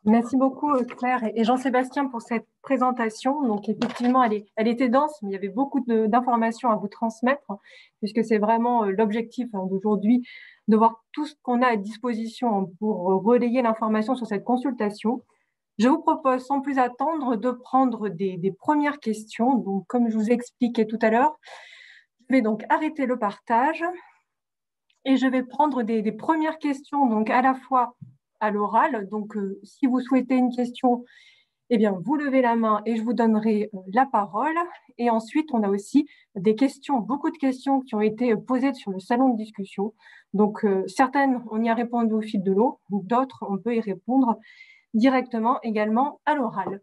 Merci beaucoup Claire et Jean-Sébastien pour cette présentation. Donc effectivement, elle était dense, mais il y avait beaucoup d'informations à vous transmettre, puisque c'est vraiment l'objectif d'aujourd'hui de voir tout ce qu'on a à disposition pour relayer l'information sur cette consultation. Je vous propose sans plus attendre de prendre des premières questions. Donc comme je vous ai expliqué tout à l'heure, je vais donc arrêter le partage et je vais prendre des premières questions, donc à la fois à l'oral. Donc, si vous souhaitez une question, eh bien, vous levez la main et je vous donnerai la parole. Et ensuite, on a aussi des questions, beaucoup de questions qui ont été posées sur le salon de discussion. Donc, certaines, on y a répondu au fil de l'eau, d'autres, on peut y répondre directement également à l'oral.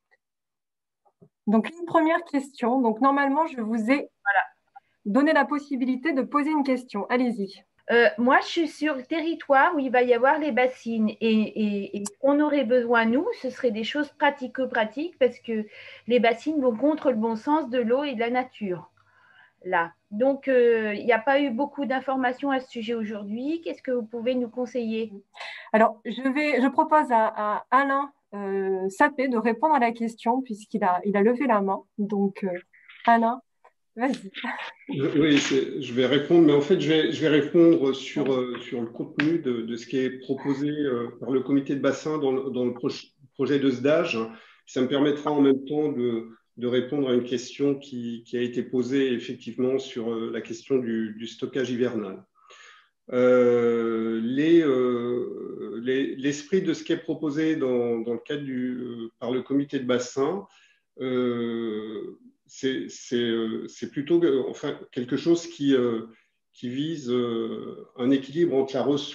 Donc, une première question. Donc, normalement, je vous ai donné la possibilité de poser une question. Allez-y. Moi, je suis sur le territoire où il va y avoir les bassines et ce qu'on aurait besoin, nous, ce serait des choses pratico-pratiques parce que les bassines vont contre le bon sens de l'eau et de la nature. Là. Donc, il n'y a pas eu beaucoup d'informations à ce sujet aujourd'hui. Qu'est-ce que vous pouvez nous conseiller? Alors, je propose à Alain Sapé de répondre à la question puisqu'il il a levé la main. Donc, Alain, vas-y. Oui, je vais répondre, mais en fait, je vais répondre sur le contenu de ce qui est proposé par le comité de bassin dans le projet de SDAGE. Ça me permettra en même temps de répondre à une question qui a été posée effectivement sur la question du stockage hivernal. L'esprit de ce qui est proposé dans le cadre par le comité de bassin, c'est plutôt enfin, quelque chose qui vise un équilibre entre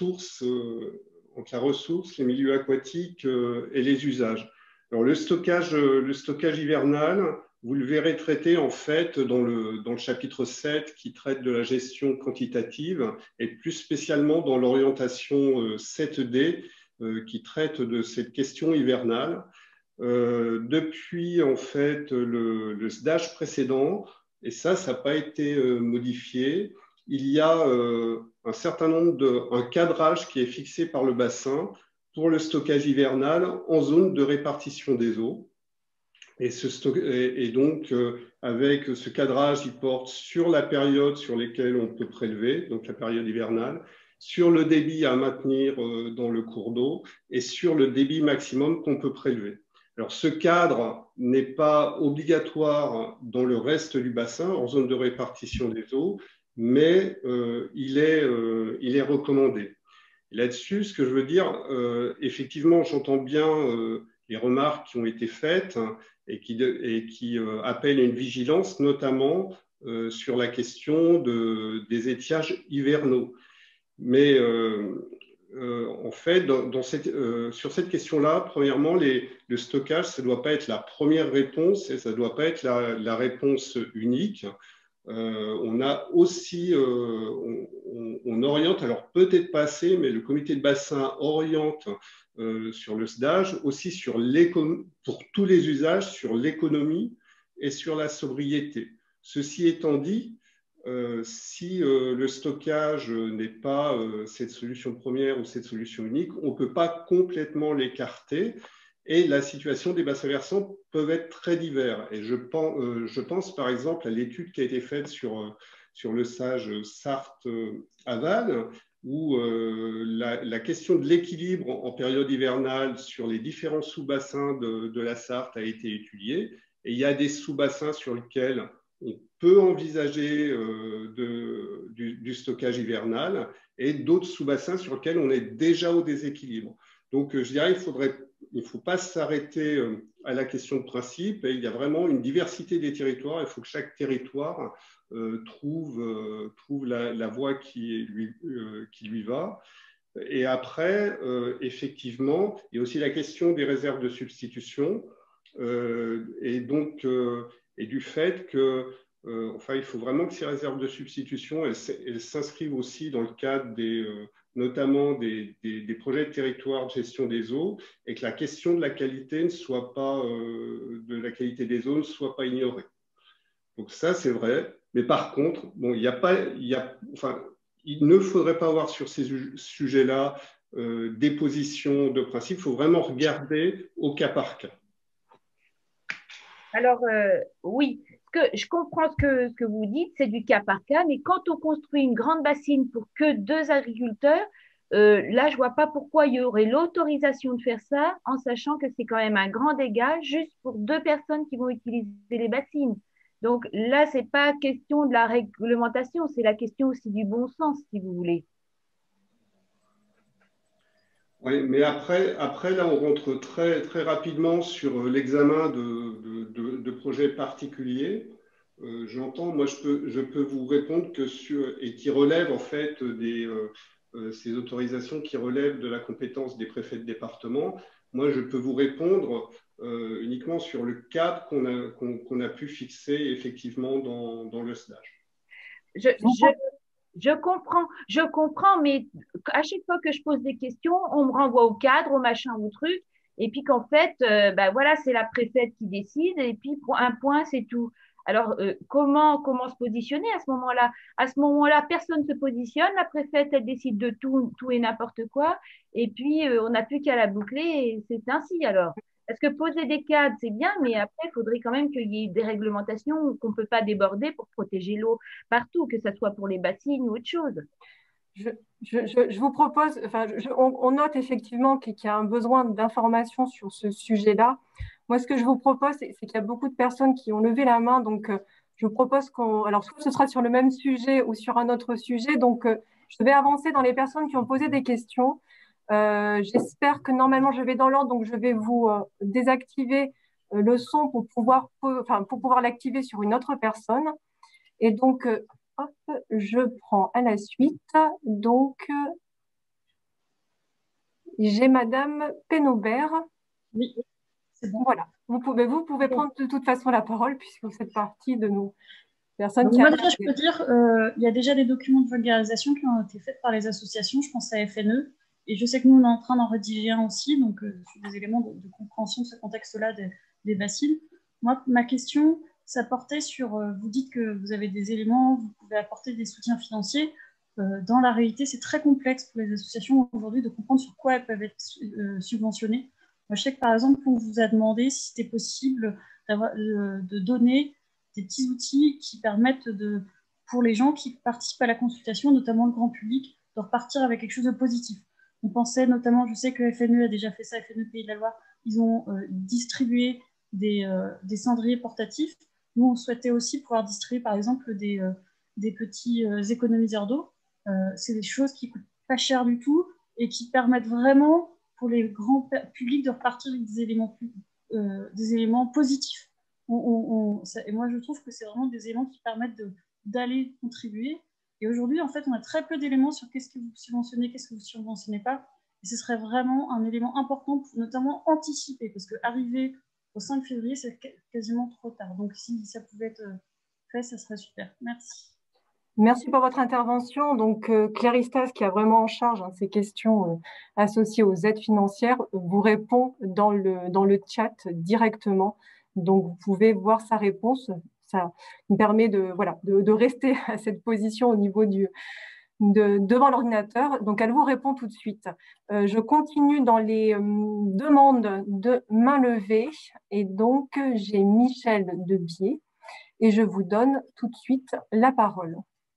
la ressource, les milieux aquatiques et les usages. Alors, le stockage hivernal, vous le verrez traité en fait dans le chapitre 7 qui traite de la gestion quantitative et plus spécialement dans l'orientation 7D qui traite de cette question hivernale. Depuis en fait le SDAGE précédent, et ça n'a pas été modifié, il y a un cadrage qui est fixé par le bassin pour le stockage hivernal en zone de répartition des eaux. Et donc, avec ce cadrage, il porte sur la période sur laquelle on peut prélever, donc la période hivernale, sur le débit à maintenir dans le cours d'eau et sur le débit maximum qu'on peut prélever. Alors, ce cadre n'est pas obligatoire dans le reste du bassin, en zone de répartition des eaux, mais il est recommandé. Là-dessus, ce que je veux dire, effectivement, j'entends bien les remarques qui ont été faites et qui appellent une vigilance, notamment sur la question des étiages hivernaux. Mais en fait, sur cette question-là, premièrement, le stockage, ça ne doit pas être la première réponse et ça ne doit pas être la réponse unique. On a aussi, on oriente, alors peut-être pas assez, mais le comité de bassin oriente sur le SDAGE aussi pour tous les usages, sur l'économie et sur la sobriété. Ceci étant dit, si le stockage n'est pas cette solution première ou cette solution unique, on ne peut pas complètement l'écarter et la situation des bassins versants peuvent être très divers. Et je pense par exemple à l'étude qui a été faite sur le SAGE Sarthe-Aval, où la question de l'équilibre en période hivernale sur les différents sous-bassins de la Sarthe a été étudiée. Et il y a des sous-bassins sur lesquels on peut envisager du stockage hivernal et d'autres sous-bassins sur lesquels on est déjà au déséquilibre. Donc, je dirais il ne faut pas s'arrêter à la question de principe. Et il y a vraiment une diversité des territoires. Il faut que chaque territoire trouve la voie qui lui va. Et après, effectivement, il y a aussi la question des réserves de substitution et du fait que enfin, il faut vraiment que ces réserves de substitution elles s'inscrivent aussi dans le cadre notamment des projets de territoire de gestion des eaux et que la question de la qualité de la qualité des eaux ne soit pas ignorée. Donc ça, c'est vrai. Mais par contre, bon, il ne faudrait pas avoir sur ces sujets-là déposition de principe. Il faut vraiment regarder au cas par cas. Alors, oui, je comprends ce que vous dites, c'est du cas par cas, mais quand on construit une grande bassine pour que 2 agriculteurs, là, je vois pas pourquoi il y aurait l'autorisation de faire ça, en sachant que c'est quand même un grand dégât juste pour 2 personnes qui vont utiliser les bassines. Donc là, c'est pas question de la réglementation, c'est la question aussi du bon sens, si vous voulez. Oui, mais après, là, on rentre très, très rapidement sur l'examen de projets particuliers. J'entends, moi, je peux vous répondre que et qui relève en fait ces autorisations qui relèvent de la compétence des préfets de département. Moi, je peux vous répondre uniquement sur le cadre qu'on a pu fixer effectivement dans le stage. Je comprends, mais à chaque fois que je pose des questions, on me renvoie au cadre, au machin, au truc, et puis qu'en fait, ben voilà, c'est la préfète qui décide, et puis pour un point, c'est tout. Alors, comment se positionner à ce moment-là? À ce moment-là, personne ne se positionne, la préfète, elle décide de tout et n'importe quoi, et puis on n'a plus qu'à la boucler, et c'est ainsi alors. Parce que poser des cadres, c'est bien, mais après, il faudrait quand même qu'il y ait des réglementations qu'on ne peut pas déborder pour protéger l'eau partout, que ce soit pour les bassines ou autre chose. Je vous propose, enfin, on note effectivement qu'il y a un besoin d'information sur ce sujet-là. Moi, ce que je vous propose, c'est qu'il y a beaucoup de personnes qui ont levé la main. Donc, je vous propose alors, soit ce sera sur le même sujet ou sur un autre sujet. Donc, je vais avancer dans les personnes qui ont posé des questions. J'espère que normalement, je vais dans l'ordre. Donc, je vais vous désactiver le son pour pouvoir l'activer sur une autre personne. Et donc, hop, je prends à la suite. Donc, j'ai Madame Pénobert. Oui, c'est bon. Voilà, vous pouvez prendre de toute façon la parole puisque vous faites partie de nos personnes Donc, qui... moi, déjà, je peux dire, il y a déjà des documents de vulgarisation qui ont été faits par les associations, je pense à FNE, et je sais que nous, on est en train d'en rédiger un aussi, donc sur des éléments de compréhension de ce contexte-là des bassines. Moi, ma question, ça portait sur, vous dites que vous avez des éléments, vous pouvez apporter des soutiens financiers. Dans la réalité, c'est très complexe pour les associations aujourd'hui de comprendre sur quoi elles peuvent être subventionnées. Moi, je sais que, par exemple, on vous a demandé si c'était possible de donner des petits outils qui permettent pour les gens qui participent à la consultation, notamment le grand public, de repartir avec quelque chose de positif. On pensait notamment, je sais que FNE a déjà fait ça, FNE Pays de la Loire, ils ont distribué des cendriers portatifs. Nous, on souhaitait aussi pouvoir distribuer, par exemple, des petits économiseurs d'eau. C'est des choses qui ne coûtent pas cher du tout et qui permettent vraiment pour les grands publics de repartir avec des éléments positifs. Et moi, je trouve que c'est vraiment des éléments qui permettent d'aller contribuer. Et aujourd'hui, en fait, on a très peu d'éléments sur qu'est-ce que vous subventionnez, qu'est-ce que vous ne subventionnez pas. Et ce serait vraiment un élément important pour notamment anticiper, parce qu'arriver au 5 février, c'est quasiment trop tard. Donc, si ça pouvait être fait, ça serait super. Merci. Merci pour votre intervention. Donc, Claristas, qui a vraiment en charge ces questions associées aux aides financières, vous répond dans le chat directement. Donc, vous pouvez voir sa réponse. Ça me permet de rester à cette position au niveau devant l'ordinateur. Donc, elle vous répond tout de suite. Je continue dans les demandes de main levée. Et donc, j'ai Michel Debier. Et je vous donne tout de suite la parole.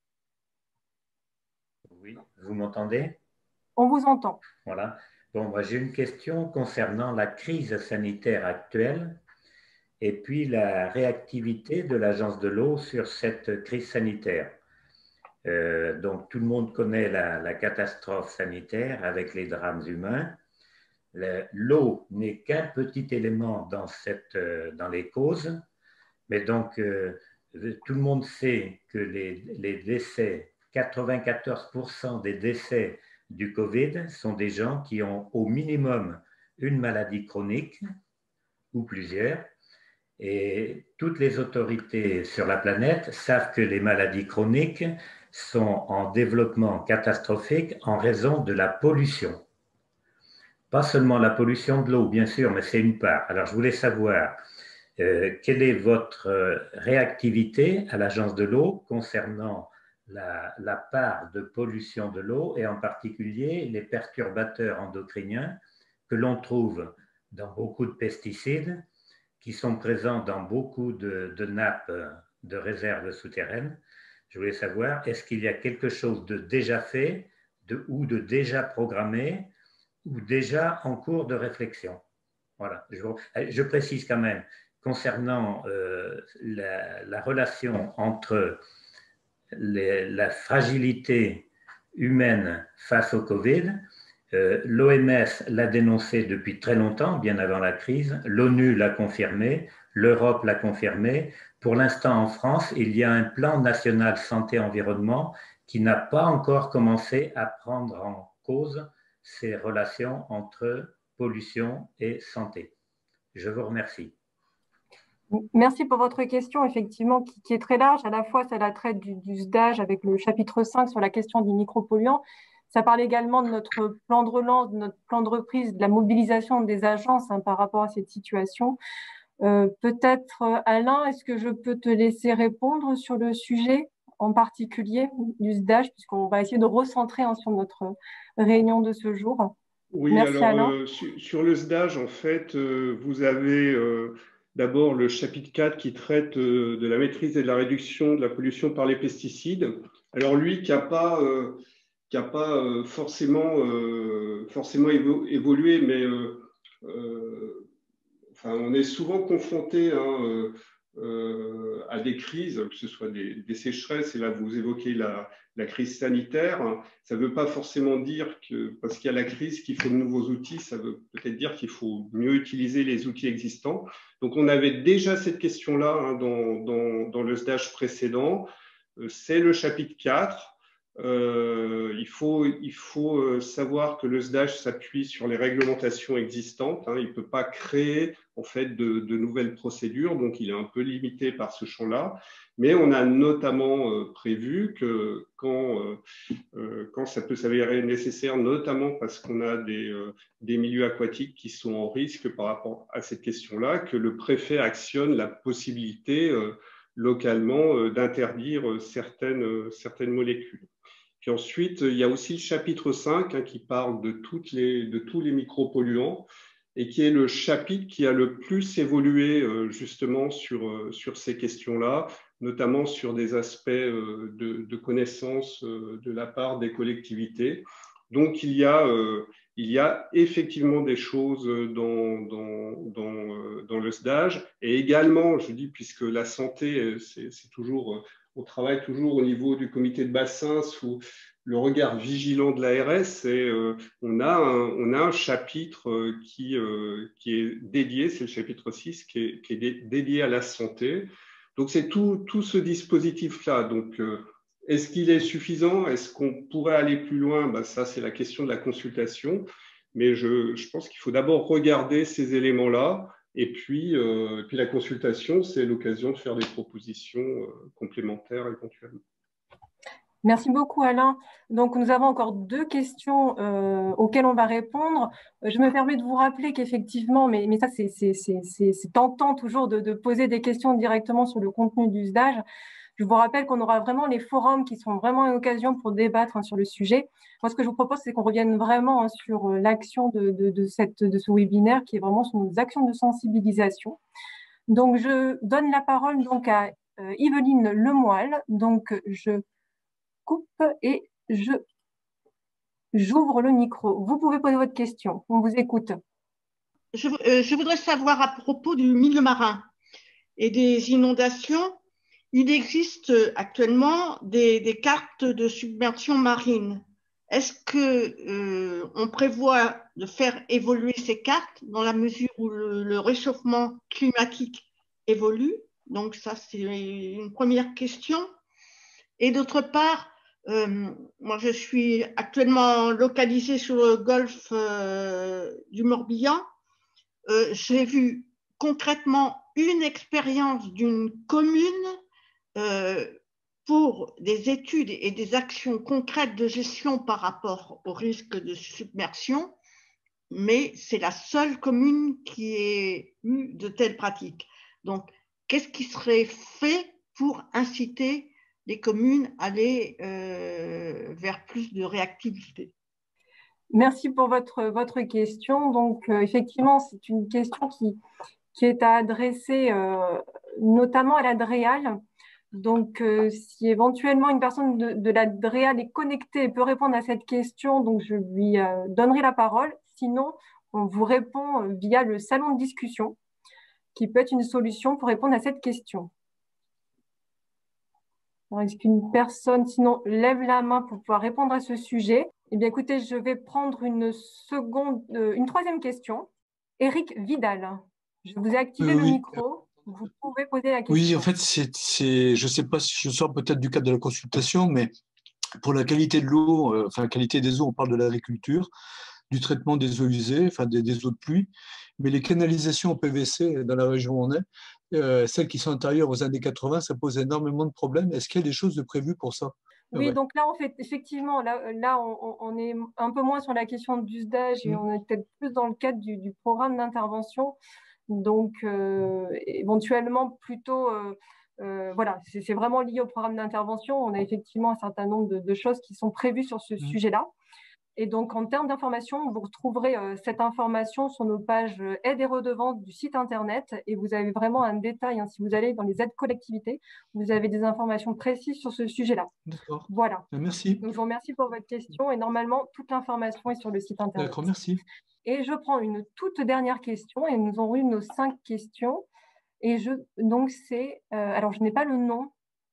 Oui, vous m'entendez? On vous entend. Voilà. Bon, moi j'ai une question concernant la crise sanitaire actuelle et puis la réactivité de l'Agence de l'eau sur cette crise sanitaire. Donc tout le monde connaît la catastrophe sanitaire avec les drames humains. L'eau n'est qu'un petit élément dans les causes, mais donc tout le monde sait que les décès, 94% des décès du Covid sont des gens qui ont au minimum une maladie chronique ou plusieurs. Et toutes les autorités sur la planète savent que les maladies chroniques sont en développement catastrophique en raison de la pollution. Pas seulement la pollution de l'eau, bien sûr, mais c'est une part. Alors, je voulais savoir quelle est votre réactivité à l'Agence de l'eau concernant la part de pollution de l'eau et en particulier les perturbateurs endocriniens que l'on trouve dans beaucoup de pesticides qui sont présents dans beaucoup de nappes de réserves souterraines. Je voulais savoir, est-ce qu'il y a quelque chose de déjà fait ou de déjà programmé ou déjà en cours de réflexion? Voilà. Je précise quand même, concernant la relation entre la fragilité humaine face au Covid, l'OMS l'a dénoncé depuis très longtemps, bien avant la crise. L'ONU l'a confirmé, l'Europe l'a confirmé. Pour l'instant, en France, il y a un plan national santé-environnement qui n'a pas encore commencé à prendre en cause ces relations entre pollution et santé. Je vous remercie. Merci pour votre question, effectivement, qui est très large. À la fois, ça la traite du SDAGE avec le chapitre 5 sur la question des micropolluants. Ça parle également de notre plan de relance, de notre plan de reprise, de la mobilisation des agences par rapport à cette situation. Peut-être, Alain, est-ce que je peux te laisser répondre sur le sujet en particulier du SDAGE, puisqu'on va essayer de recentrer sur notre réunion de ce jour. Oui, merci, alors Alain. sur le SDAGE, en fait, vous avez d'abord le chapitre 4 qui traite de la maîtrise et de la réduction de la pollution par les pesticides. Alors lui qui n'a pas forcément évolué, mais enfin, on est souvent confronté à des crises, que ce soit des sécheresses, et là vous évoquez la crise sanitaire. Ça ne veut pas forcément dire que parce qu'il y a la crise qu'il faut de nouveaux outils, ça veut peut-être dire qu'il faut mieux utiliser les outils existants. Donc on avait déjà cette question-là dans le SDAGE précédent. C'est le chapitre 4. Il faut savoir que le SDAGE s'appuie sur les réglementations existantes. Il ne peut pas créer en fait de nouvelles procédures, donc il est un peu limité par ce champ-là. Mais on a notamment prévu que quand ça peut s'avérer nécessaire, notamment parce qu'on a des milieux aquatiques qui sont en risque par rapport à cette question-là, que le préfet actionne la possibilité localement d'interdire certaines molécules. Puis ensuite, il y a aussi le chapitre 5 qui parle de tous les micropolluants et qui est le chapitre qui a le plus évolué justement sur ces questions-là, notamment sur des aspects de connaissance de la part des collectivités. Donc, il y a effectivement des choses dans le SDAGE et également, je dis, puisque la santé, c'est toujours... On travaille toujours au niveau du comité de bassin sous le regard vigilant de l'ARS et on a un chapitre qui est dédié, c'est le chapitre 6, qui est dédié à la santé. Donc, c'est tout ce dispositif-là. Donc, est-ce qu'il est suffisant? Est-ce qu'on pourrait aller plus loin? Ça, c'est la question de la consultation. Mais je pense qu'il faut d'abord regarder ces éléments-là. Et puis la consultation, c'est l'occasion de faire des propositions complémentaires éventuellement. Merci beaucoup, Alain. Donc, nous avons encore 2 questions auxquelles on va répondre. Je me permets de vous rappeler qu'effectivement, mais ça, c'est tentant toujours de poser des questions directement sur le contenu du SDAGE. Je vous rappelle qu'on aura vraiment les forums qui sont vraiment une occasion pour débattre sur le sujet. Moi, ce que je vous propose, c'est qu'on revienne vraiment sur l'action de ce webinaire qui est vraiment sur nos actions de sensibilisation. Donc, je donne la parole donc à Yveline Lemoyle. Donc, je coupe et j'ouvre le micro. Vous pouvez poser votre question. On vous écoute. Je voudrais savoir à propos du milieu marin et des inondations. Il existe actuellement des cartes de submersion marine. Est-ce qu'on prévoit de faire évoluer ces cartes dans la mesure où le réchauffement climatique évolue? Donc ça, c'est une première question. Et d'autre part, moi je suis actuellement localisée sur le golfe du Morbihan. J'ai vu concrètement une expérience d'une commune pour des études et des actions concrètes de gestion par rapport au risque de submersion, mais c'est la seule commune qui ait eu de telles pratiques. Donc, qu'est-ce qui serait fait pour inciter les communes aller vers plus de réactivité? Merci pour votre question. Donc, effectivement, c'est une question qui est à adresser notamment à la DREAL. Donc, si éventuellement une personne de la DREAL est connectée et peut répondre à cette question, donc je lui donnerai la parole. Sinon, on vous répond via le salon de discussion, qui peut être une solution pour répondre à cette question. Est-ce qu'une personne, sinon, lève la main pour pouvoir répondre à ce sujet? Eh bien, écoutez, je vais prendre une troisième question. Éric Vidal, je vous ai activé le Oui, micro. Vous pouvez poser la question. oui, en fait, je ne sais pas si je sors peut-être du cadre de la consultation, mais pour la qualité de l'eau, enfin, la qualité des eaux, on parle de l'agriculture, du traitement des eaux usées, enfin, des eaux de pluie, mais les canalisations en PVC dans la région où on est, celles qui sont antérieures aux années 80, ça pose énormément de problèmes. Est-ce qu'il y a des choses de prévues pour ça? Oui, Ouais. donc là, en fait, effectivement, là on est un peu moins sur la question du SDAGE et on est peut-être plus dans le cadre du programme d'intervention. Donc, éventuellement, plutôt, voilà, c'est vraiment lié au programme d'intervention. On a effectivement un certain nombre de choses qui sont prévues sur ce sujet-là. Et donc, en termes d'information, vous retrouverez cette information sur nos pages aides et redevances du site Internet. Et vous avez vraiment un détail, hein, si vous allez dans les aides collectivités, vous avez des informations précises sur ce sujet-là. D'accord. Voilà. Merci. Donc, je vous remercie pour votre question. Et normalement, toute l'information est sur le site Internet. D'accord, merci. Et je prends une toute dernière question. Et nous aurons eu nos 5 questions. Et donc, c'est... alors, je n'ai pas le nom.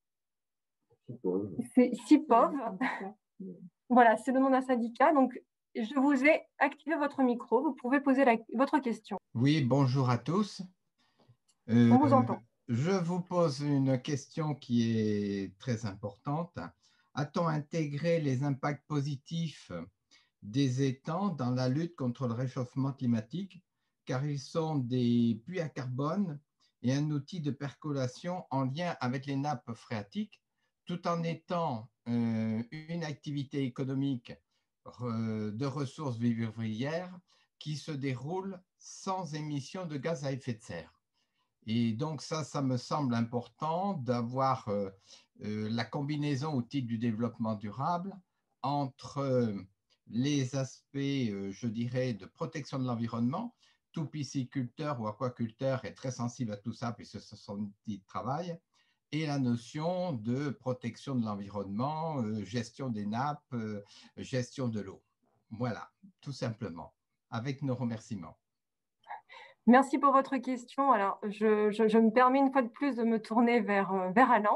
C'est CIPOV. Voilà, c'est le nom d'un syndicat. Donc, je vous ai activé votre micro. Vous pouvez poser votre question. Oui, bonjour à tous. On vous entend. Je vous pose une question qui est très importante. A-t-on intégré les impacts positifs des étangs dans la lutte contre le réchauffement climatique, car ils sont des puits à carbone et un outil de percolation en lien avec les nappes phréatiques, tout en étant une activité économique de ressources vivrières qui se déroule sans émission de gaz à effet de serre. Et donc ça me semble important d'avoir la combinaison au titre du développement durable entre les aspects, je dirais, de protection de l'environnement. Tout pisciculteur ou aquaculteur est très sensible à tout ça puisque ce sont des outils de travail, et la notion de protection de l'environnement, gestion des nappes, gestion de l'eau. Voilà, tout simplement, avec nos remerciements. Merci pour votre question. Alors, je me permets une fois de plus de me tourner vers Alain.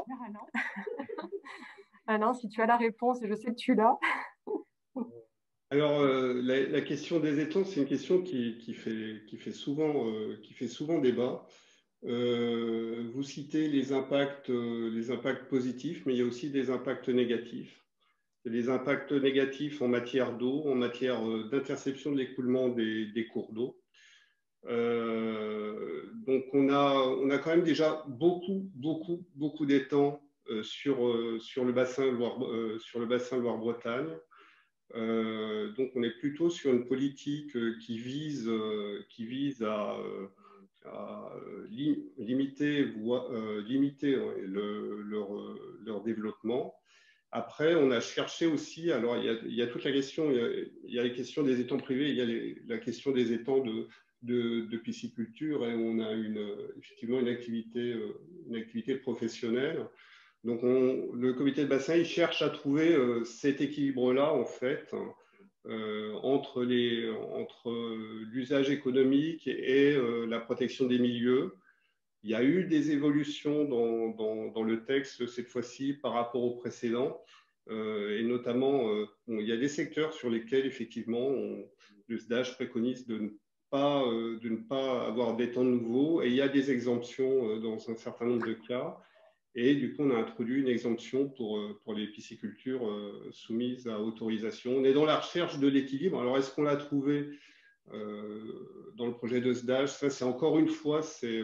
Alain, si tu as la réponse, et je sais que tu l'as. Alors, la question des étangs, c'est une question qui fait souvent débat. Vous citez les impacts positifs, mais il y a aussi des impacts négatifs. Il y a des impacts négatifs en matière d'eau, en matière d'interception de l'écoulement des cours d'eau. Donc, on a quand même déjà beaucoup d'étangs sur le bassin Loire-Bretagne. Donc, on est plutôt sur une politique qui vise à limiter leur développement. Après, on a cherché aussi, alors il y a toute la question, il y a les questions des étangs privés, il y a la question des étangs de pisciculture, et on a effectivement une activité professionnelle. Donc, le comité de bassin, il cherche à trouver cet équilibre-là, en fait, entre l'usage économique et la protection des milieux. Il y a eu des évolutions dans le texte cette fois-ci par rapport au précédent, et notamment, il y a des secteurs sur lesquels, effectivement, le SDAGE préconise de ne pas avoir d'étangs nouveaux, et il y a des exemptions dans un certain nombre de cas. Et du coup, on a introduit une exemption pour les piscicultures soumises à autorisation. On est dans la recherche de l'équilibre. Alors, est-ce qu'on l'a trouvé dans le projet de SDAGE? Ça, c'est encore une fois,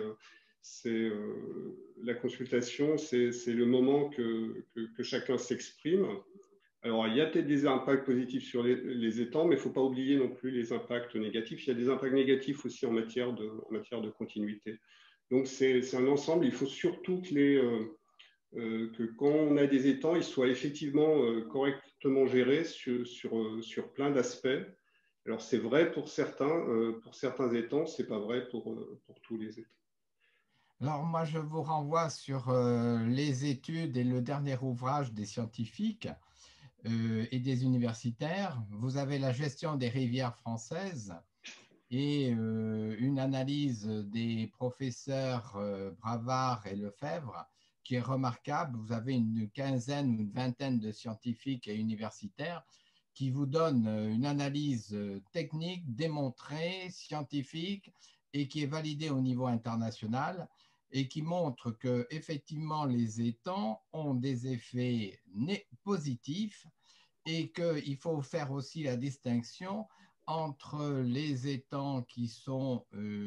la consultation, c'est le moment que chacun s'exprime. Alors, il y a peut-être des impacts positifs sur les étangs, mais il ne faut pas oublier non plus les impacts négatifs. Il y a des impacts négatifs aussi en matière de continuité. Donc, c'est un ensemble. Il faut surtout que que quand on a des étangs, ils soient effectivement correctement gérés sur plein d'aspects. Alors, c'est vrai pour certains étangs, ce n'est pas vrai pour tous les étangs. Alors, moi, je vous renvoie sur les études et le dernier ouvrage des scientifiques et des universitaires. Vous avez la gestion des rivières françaises et une analyse des professeurs Bravard et Lefebvre qui est remarquable. Vous avez une quinzaine ou une vingtaine de scientifiques et universitaires qui vous donnent une analyse technique, démontrée, scientifique et qui est validée au niveau international et qui montre que effectivement les étangs ont des effets positifs et qu'il faut faire aussi la distinction entre les étangs qui sont,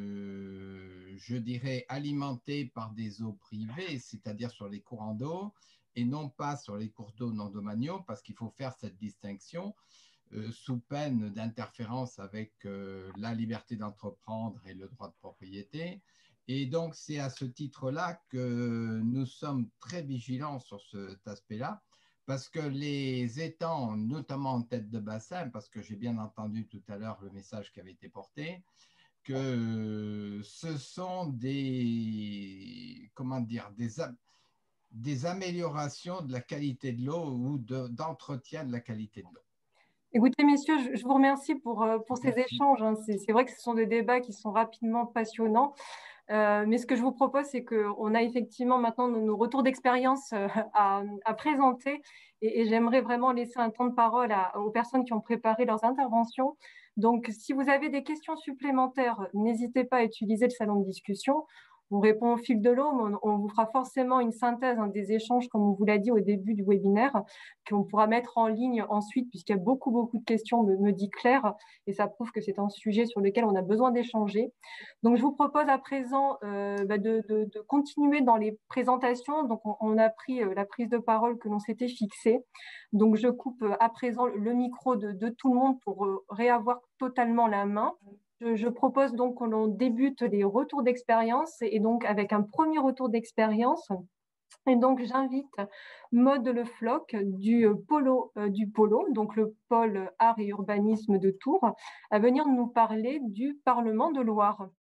je dirais, alimentés par des eaux privées, c'est-à-dire sur les courants d'eau, et non pas sur les cours d'eau non domaniaux, parce qu'il faut faire cette distinction sous peine d'interférence avec la liberté d'entreprendre et le droit de propriété. Et donc, c'est à ce titre-là que nous sommes très vigilants sur cet aspect-là, parce que les étangs, notamment en tête de bassin, parce que j'ai bien entendu tout à l'heure le message qui avait été porté, que ce sont des, comment dire, des améliorations de la qualité de l'eau ou d'entretien de la qualité de l'eau. Écoutez, messieurs, je vous remercie pour ces échanges. Hein. C'est vrai que ce sont des débats qui sont rapidement passionnants. Mais ce que je vous propose, c'est qu'on a effectivement maintenant nos retours d'expérience à présenter. Et j'aimerais vraiment laisser un temps de parole aux personnes qui ont préparé leurs interventions. Donc, si vous avez des questions supplémentaires, n'hésitez pas à utiliser le salon de discussion. On répond au fil de l'eau, mais on vous fera forcément une synthèse des échanges, comme on vous l'a dit au début du webinaire, qu'on pourra mettre en ligne ensuite, puisqu'il y a beaucoup de questions, me dit Claire, et ça prouve que c'est un sujet sur lequel on a besoin d'échanger. Donc, je vous propose à présent de continuer dans les présentations. Donc, on a pris la prise de parole que l'on s'était fixée. Donc, je coupe à présent le micro de tout le monde pour réavoir totalement la main. Je propose donc que l'on débute les retours d'expérience et donc avec un premier retour d'expérience. Et donc, j'invite Maude Le Floch du Polo, donc le pôle art et urbanisme de Tours, à venir nous parler du Parlement de Loire.